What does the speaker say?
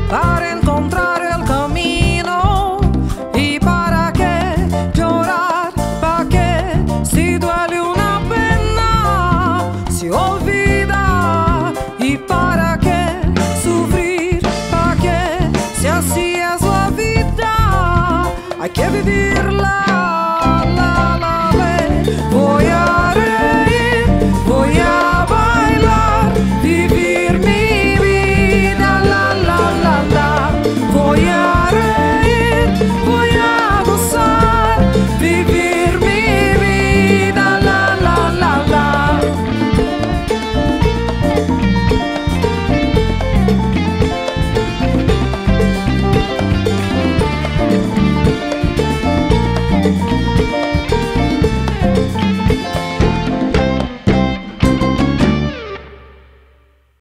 para encontrar el camino. ¿Y para qué llorar? ¿Para qué? Si duele una pena, se olvida. ¿Y para qué sufrir? ¿Para qué? Si así es la vida, hay que vivirla.